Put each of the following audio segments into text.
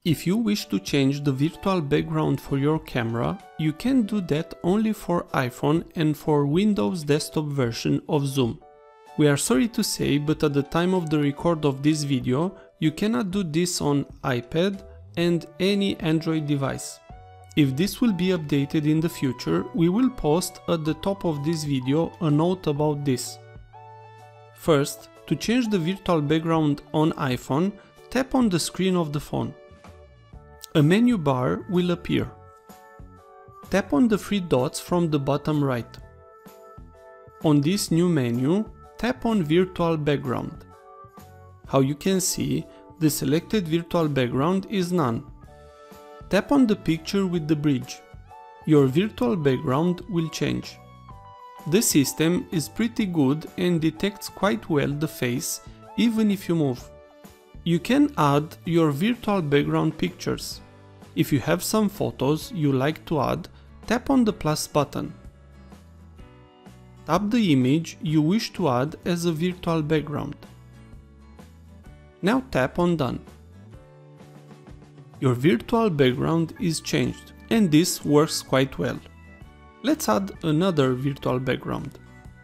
If you wish to change the virtual background for your camera, you can do that only for iPhone and for Windows desktop version of Zoom. We are sorry to say, but at the time of the record of this video, you cannot do this on iPad and any Android device. If this will be updated in the future, we will post at the top of this video a note about this. First, to change the virtual background on iPhone, tap on the screen of the phone. A menu bar will appear. Tap on the three dots from the bottom right. On this new menu, tap on Virtual Background. How you can see, the selected virtual background is none. Tap on the picture with the bridge. Your virtual background will change. The system is pretty good and detects quite well the face, even if you move. You can add your virtual background pictures. If you have some photos you like to add, tap on the plus button. Tap the image you wish to add as a virtual background. Now tap on Done. Your virtual background is changed, and this works quite well. Let's add another virtual background.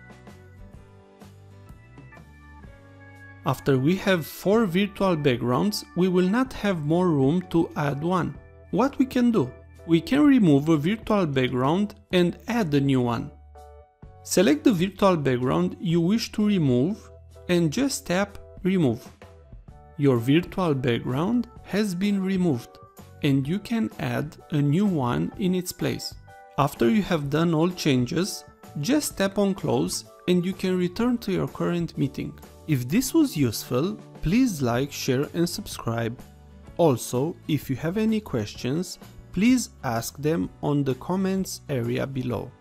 After we have 4 virtual backgrounds, we will not have more room to add one. What we can do? We can remove a virtual background and add a new one. Select the virtual background you wish to remove and just tap Remove. Your virtual background has been removed and you can add a new one in its place. After you have done all changes, just tap on Close and you can return to your current meeting. If this was useful, please like, share and subscribe. Also, if you have any questions, please ask them on the comments area below.